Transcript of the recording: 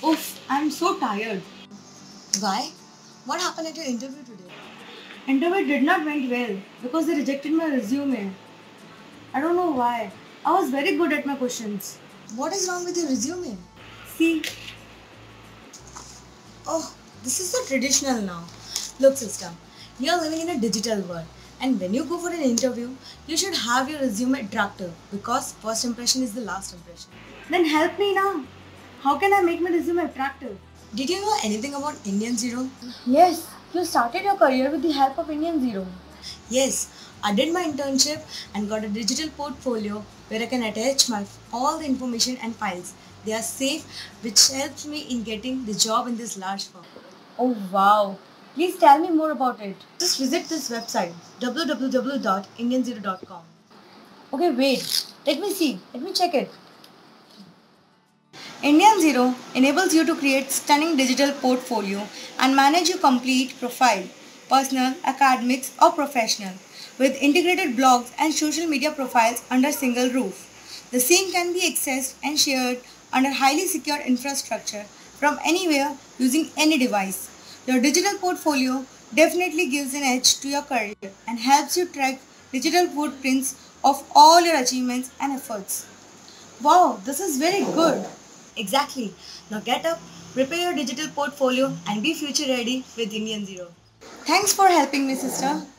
Oof, I'm so tired. Why? What happened at your interview today? Interview did not went well because they rejected my resume. I don't know why. I was very good at my questions. What is wrong with your resume? See, Oh, this is so traditional now. Look, sister, you're living in a digital world. And when you go for an interview, you should have your resume attractive because first impression is the last impression. then help me now. How can I make my resume attractive? Did you know anything about Indian Zero? Yes, you started your career with the help of Indian Zero. Yes, I did my internship and got a digital portfolio where I can attach my all the information and files. They are safe, which helps me in getting the job in this large firm. Oh wow. Please tell me more about it. Just visit this website www.indianzero.com. Okay, wait. Let me see. Let me check it. Indian Zero enables you to create stunning digital portfolio and manage your complete profile, personal, academics or professional, with integrated blogs and social media profiles under single roof. The same can be accessed and shared under highly secure infrastructure from anywhere using any device. Your digital portfolio definitely gives an edge to your career and helps you track digital footprints of all your achievements and efforts. Wow, this is very good. Exactly. Now get up, prepare your digital portfolio, and be future ready with Indian Zero. Thanks for helping me, sister.